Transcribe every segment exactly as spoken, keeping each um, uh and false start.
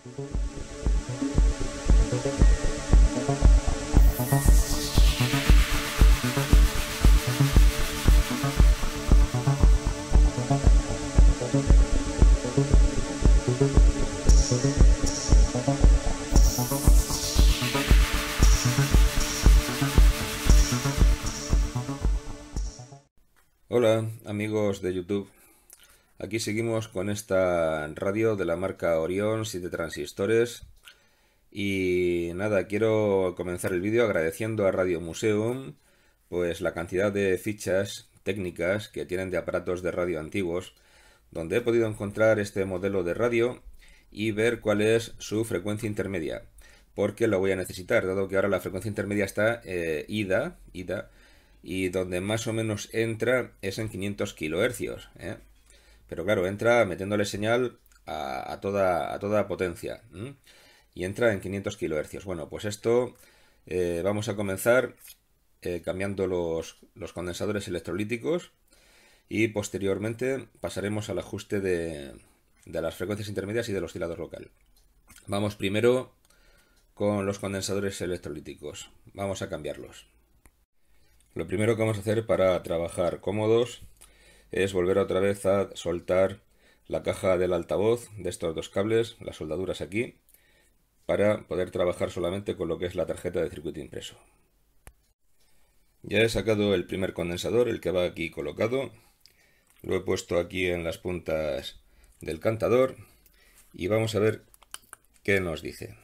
Hola amigos de YouTube, aquí seguimos con esta radio de la marca Orion, siete transistores. Y nada, quiero comenzar el vídeo agradeciendo a Radio Museum pues la cantidad de fichas técnicas que tienen de aparatos de radio antiguos, donde he podido encontrar este modelo de radio y ver cuál es su frecuencia intermedia, porque lo voy a necesitar, dado que ahora la frecuencia intermedia está eh, ida, ida, y donde más o menos entra es en quinientos kilohercios, ¿eh? Pero claro, entra metiéndole señal a, a, toda, a toda potencia, ¿eh? Y entra en quinientos kilohercios. Bueno, pues esto eh, vamos a comenzar eh, cambiando los, los condensadores electrolíticos y posteriormente pasaremos al ajuste de, de las frecuencias intermedias y del oscilador local. Vamos primero con los condensadores electrolíticos. Vamos a cambiarlos. Lo primero que vamos a hacer para trabajar cómodos es volver otra vez a soltar la caja del altavoz de estos dos cables, las soldaduras aquí, para poder trabajar solamente con lo que es la tarjeta de circuito impreso. Ya he sacado el primer condensador, el que va aquí colocado, lo he puesto aquí en las puntas del cantador y vamos a ver qué nos dice.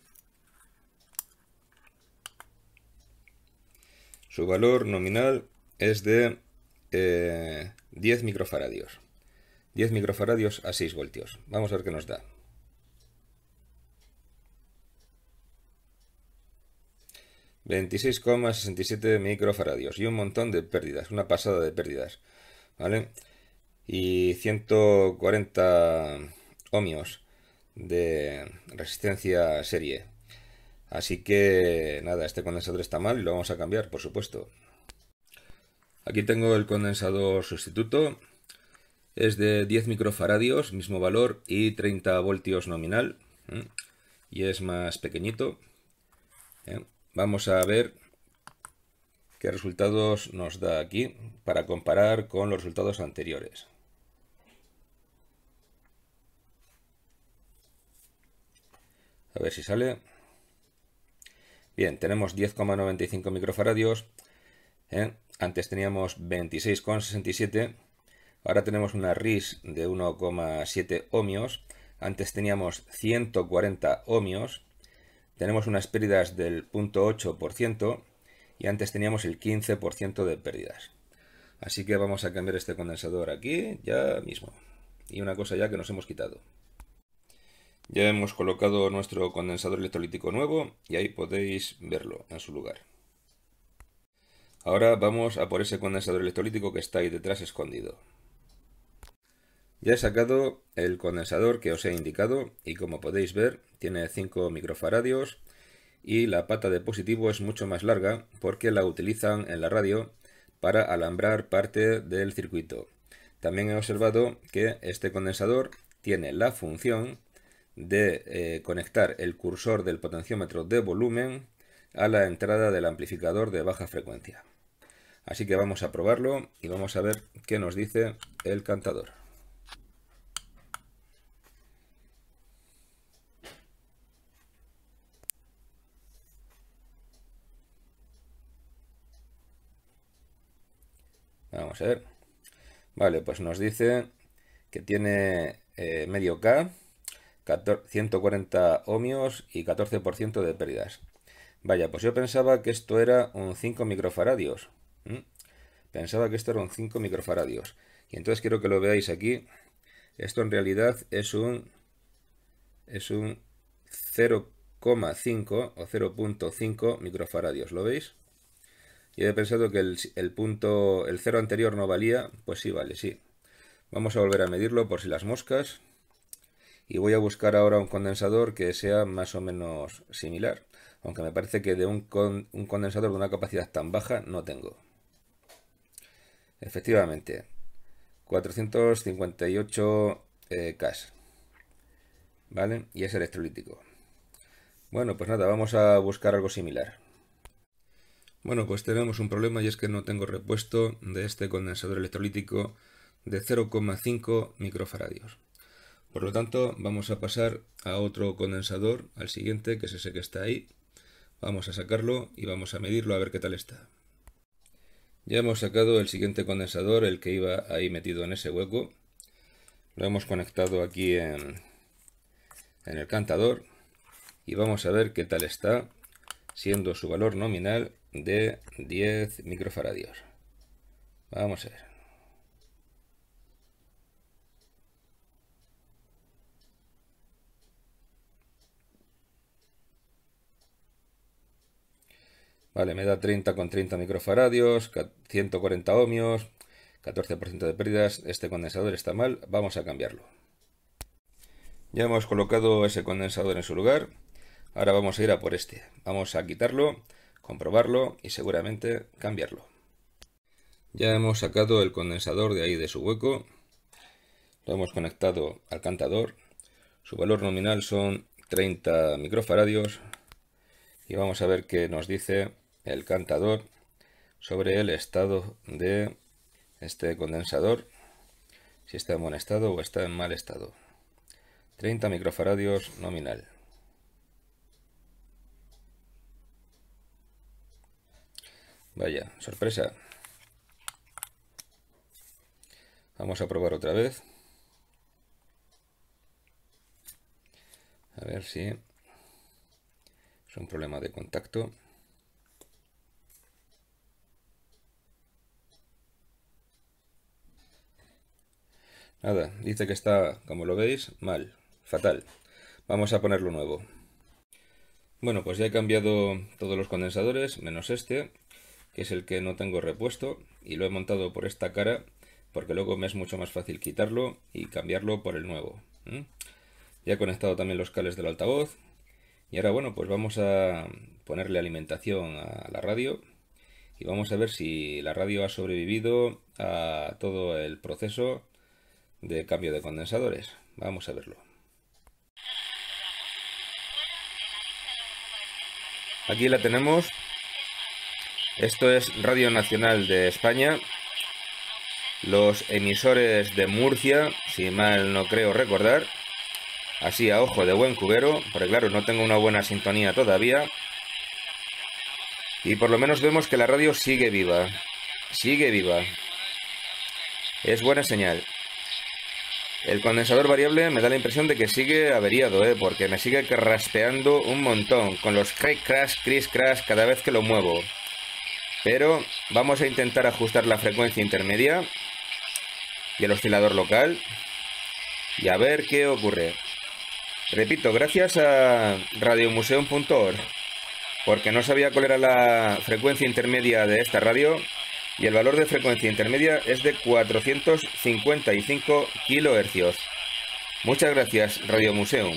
Su valor nominal es de eh, diez microfaradios. diez microfaradios a seis voltios. Vamos a ver qué nos da. veintiséis coma sesenta y siete microfaradios y un montón de pérdidas, una pasada de pérdidas, ¿vale? Y ciento cuarenta ohmios de resistencia serie. Así que nada, este condensador está mal y lo vamos a cambiar, por supuesto. Aquí tengo el condensador sustituto. Es de diez microfaradios, mismo valor, y treinta voltios nominal. ¿eh? Y es más pequeñito. ¿eh? Vamos a ver qué resultados nos da aquí para comparar con los resultados anteriores. A ver si sale. Bien, tenemos diez coma noventa y cinco microfaradios. ¿eh? Antes teníamos veintiséis coma sesenta y siete. Ahora tenemos una R I S de uno coma siete ohmios. Antes teníamos ciento cuarenta ohmios. Tenemos unas pérdidas del cero punto ocho por ciento. Y antes teníamos el quince por ciento de pérdidas. Así que vamos a cambiar este condensador aquí ya mismo. Y una cosa ya que nos hemos quitado. Ya hemos colocado nuestro condensador electrolítico nuevo y ahí podéis verlo en su lugar. Ahora vamos a por ese condensador electrolítico que está ahí detrás escondido. Ya he sacado el condensador que os he indicado y como podéis ver tiene cinco microfaradios y la pata de positivo es mucho más larga porque la utilizan en la radio para alambrar parte del circuito. También he observado que este condensador tiene la función de eh, conectar el cursor del potenciómetro de volumen a la entrada del amplificador de baja frecuencia. Así que vamos a probarlo y vamos a ver qué nos dice el cantador. Vamos a ver. Vale, pues nos dice que tiene eh, medio K, ciento cuarenta ohmios y catorce por ciento de pérdidas. Vaya, pues yo pensaba que esto era un cinco microfaradios. ¿Mm? Pensaba que esto era un cinco microfaradios. Y entonces quiero que lo veáis aquí. Esto en realidad es un es un cero coma cinco o cero punto cinco microfaradios. ¿Lo veis? Yo he pensado que el, el punto, el cero anterior no valía. Pues sí, vale, sí. Vamos a volver a medirlo por si las moscas. Y voy a buscar ahora un condensador que sea más o menos similar. Aunque me parece que de un, con, un condensador de una capacidad tan baja no tengo. Efectivamente, cuatrocientos cincuenta y ocho eh, K. ¿vale? Y es electrolítico. Bueno, pues nada, vamos a buscar algo similar. Bueno, pues tenemos un problema y es que no tengo repuesto de este condensador electrolítico de cero coma cinco microfaradios. Por lo tanto, vamos a pasar a otro condensador, al siguiente, que es ese que está ahí. Vamos a sacarlo y vamos a medirlo a ver qué tal está. Ya hemos sacado el siguiente condensador, el que iba ahí metido en ese hueco. Lo hemos conectado aquí en, en el cantador y vamos a ver qué tal está, siendo su valor nominal de diez microfaradios. Vamos a ver. Vale, me da treinta con treinta microfaradios, ciento cuarenta ohmios, catorce por ciento de pérdidas. Este condensador está mal, vamos a cambiarlo. Ya hemos colocado ese condensador en su lugar. Ahora vamos a ir a por este. Vamos a quitarlo, comprobarlo y seguramente cambiarlo. Ya hemos sacado el condensador de ahí de su hueco. Lo hemos conectado al cantador. Su valor nominal son treinta microfaradios. Y vamos a ver qué nos dice el cantador sobre el estado de este condensador. Si está en buen estado o está en mal estado. treinta microfaradios nominal. Vaya, sorpresa. Vamos a probar otra vez. A ver si es un problema de contacto. Nada, dice que está, como lo veis, mal, fatal. Vamos a ponerlo nuevo. Bueno, pues ya he cambiado todos los condensadores, menos este, que es el que no tengo repuesto, y lo he montado por esta cara, porque luego me es mucho más fácil quitarlo y cambiarlo por el nuevo. ¿Mm? Ya he conectado también los cables del altavoz, y ahora bueno, pues vamos a ponerle alimentación a la radio, y vamos a ver si la radio ha sobrevivido a todo el proceso de cambio de condensadores. Vamos a verlo. Aquí la tenemos. Esto es Radio Nacional de España. Los emisores de Murcia, si mal no creo recordar. Así a ojo de buen cubero, porque claro, no tengo una buena sintonía todavía. Y por lo menos vemos que la radio sigue viva. Sigue viva. Es buena señal. El condensador variable me da la impresión de que sigue averiado, ¿eh? Porque me sigue raspeando un montón, con los crack crash, cris crash cada vez que lo muevo. Pero vamos a intentar ajustar la frecuencia intermedia y el oscilador local y a ver qué ocurre. Repito, gracias a radiomuseum punto org, porque no sabía cuál era la frecuencia intermedia de esta radio. Y el valor de frecuencia intermedia es de cuatrocientos cincuenta y cinco kilohercios. Muchas gracias, Radio Museum.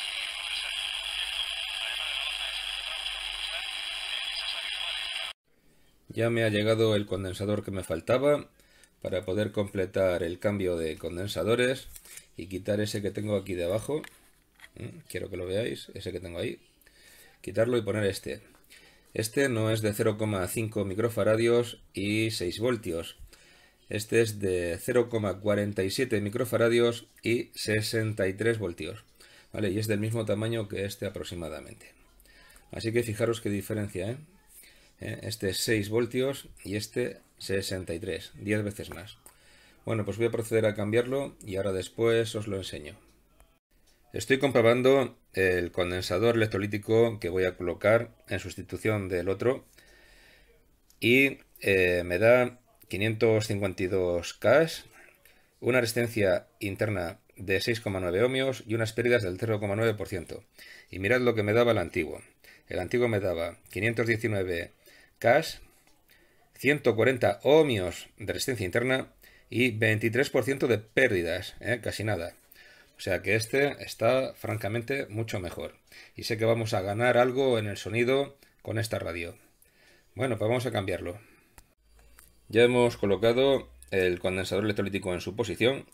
Ya me ha llegado el condensador que me faltaba para poder completar el cambio de condensadores y quitar ese que tengo aquí debajo. Quiero que lo veáis, ese que tengo ahí. Quitarlo y poner este. Este no es de cero coma cinco microfaradios y seis voltios. Este es de cero coma cuarenta y siete microfaradios y sesenta y tres voltios. ¿Vale? Y es del mismo tamaño que este aproximadamente. Así que fijaros qué diferencia, ¿eh? Este es seis voltios y este sesenta y tres, diez veces más. Bueno, pues voy a proceder a cambiarlo y ahora después os lo enseño. Estoy comprobando el condensador electrolítico que voy a colocar en sustitución del otro y eh, me da quinientos cincuenta y dos K, una resistencia interna de seis coma nueve ohmios y unas pérdidas del cero coma nueve por ciento. Y mirad lo que me daba el antiguo. El antiguo me daba quinientos diecinueve K, ciento cuarenta ohmios de resistencia interna y veintitrés por ciento de pérdidas, ¿eh? Casi nada. O sea que este está francamente mucho mejor. Y sé que vamos a ganar algo en el sonido con esta radio. Bueno, pues vamos a cambiarlo. Ya hemos colocado el condensador electrolítico en su posición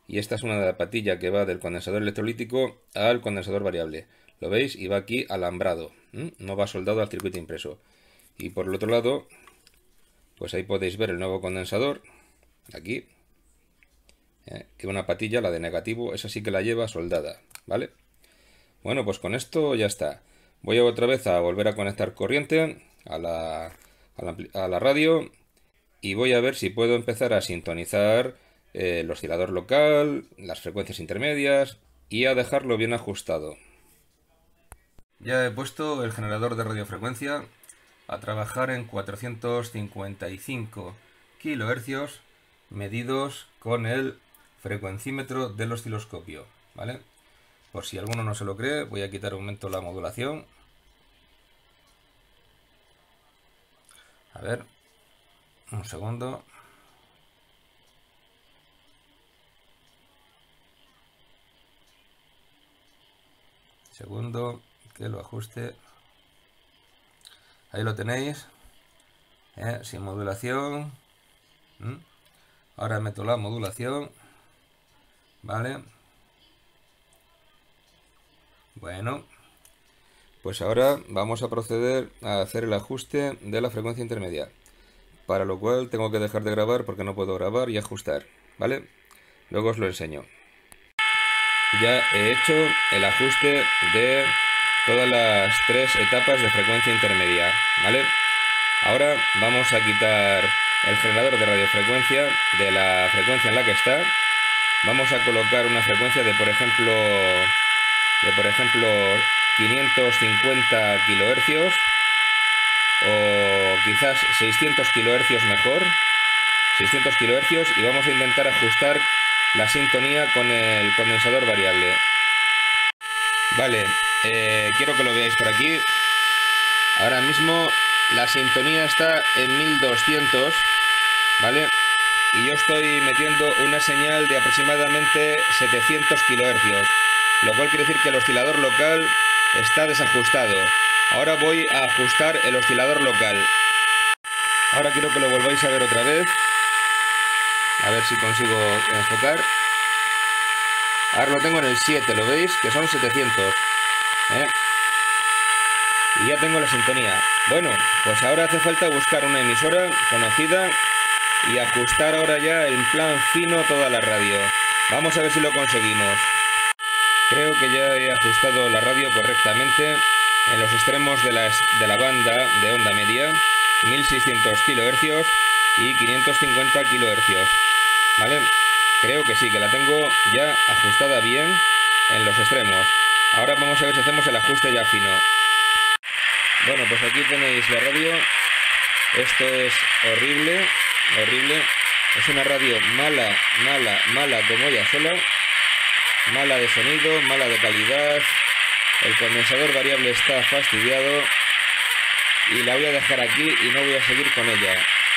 y esta es una patilla que va del condensador electrolítico al condensador variable. ¿Lo veis? Y va aquí alambrado, ¿m? No va soldado al circuito impreso. Y por el otro lado, pues ahí podéis ver el nuevo condensador, aquí, ¿eh? Que una patilla, la de negativo, esa sí que la lleva soldada, ¿vale? Bueno, pues con esto ya está. Voy otra vez a volver a conectar corriente a la, a la, a la radio y voy a ver si puedo empezar a sintonizar eh, el oscilador local, las frecuencias intermedias y a dejarlo bien ajustado. Ya he puesto el generador de radiofrecuencia a trabajar en cuatrocientos cincuenta y cinco kilohercios medidos con el frecuencímetro del osciloscopio, ¿vale? Por si alguno no se lo cree, voy a quitar un momento la modulación. A ver, un segundo. Segundo, que lo ajuste. Ahí lo tenéis, ¿eh? Sin modulación. ¿Mm? Ahora meto la modulación, ¿vale? Bueno, pues ahora vamos a proceder a hacer el ajuste de la frecuencia intermedia, para lo cual tengo que dejar de grabar porque no puedo grabar y ajustar, ¿vale? Luego os lo enseño. Ya he hecho el ajuste de todas las tres etapas de frecuencia intermedia, ¿vale? Ahora vamos a quitar el generador de radiofrecuencia de la frecuencia en la que está. Vamos a colocar una frecuencia de, por ejemplo, de por ejemplo quinientos cincuenta kilohercios o quizás seiscientos kilohercios mejor, seiscientos kilohercios, y vamos a intentar ajustar la sintonía con el condensador variable. Vale, eh, quiero que lo veáis por aquí. Ahora mismo la sintonía está en mil doscientos, ¿vale? Y yo estoy metiendo una señal de aproximadamente setecientos kilohercios, lo cual quiere decir que el oscilador local está desajustado. Ahora voy a ajustar el oscilador local. Ahora quiero que lo volváis a ver otra vez. A ver si consigo enfocar. Ahora lo tengo en el siete, ¿lo veis? Que son setecientos, ¿eh? Y ya tengo la sintonía. Bueno, pues ahora hace falta buscar una emisora conocida y ajustar ahora ya en plan fino toda la radio. Vamos a ver si lo conseguimos. Creo que ya he ajustado la radio correctamente en los extremos de la, de la banda de onda media, mil seiscientos kilohercios y quinientos cincuenta kilohercios, ¿vale? Creo que sí, que la tengo ya ajustada bien en los extremos. Ahora vamos a ver si hacemos el ajuste ya fino. Bueno, pues aquí tenéis la radio. Esto es horrible, horrible. Es una radio mala, mala, mala como ella sola. Mala de sonido, mala de calidad. El condensador variable está fastidiado. Y la voy a dejar aquí y no voy a seguir con ella.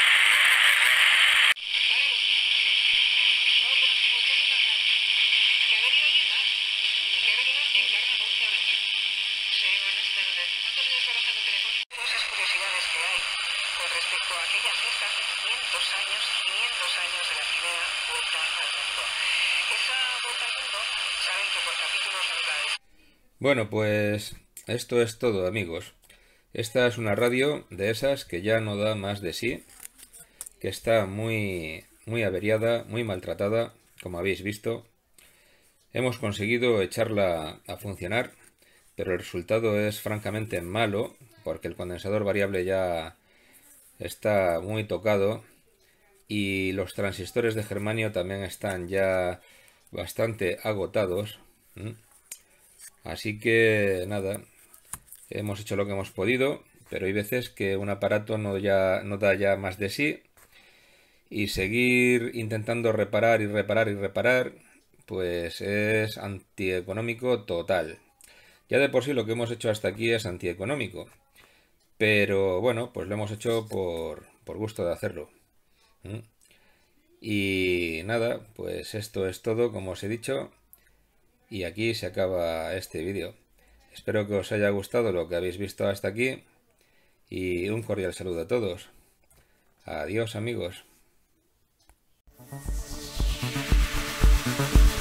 Bueno, pues esto es todo, amigos. Esta es una radio de esas que ya no da más de sí, que está muy, muy averiada, muy maltratada, como habéis visto. Hemos conseguido echarla a funcionar, pero el resultado es francamente malo, porque el condensador variable ya está muy tocado y los transistores de germanio también están ya bastante agotados. ¿Mm? Así que nada, hemos hecho lo que hemos podido, pero hay veces que un aparato no, ya, no da ya más de sí, y seguir intentando reparar y reparar y reparar, pues es antieconómico total. Ya de por sí lo que hemos hecho hasta aquí es antieconómico, pero bueno, pues lo hemos hecho por, por gusto de hacerlo. ¿Mm? Y nada, pues esto es todo, como os he dicho. Y aquí se acaba este vídeo. Espero que os haya gustado lo que habéis visto hasta aquí. Y un cordial saludo a todos. Adiós, amigos.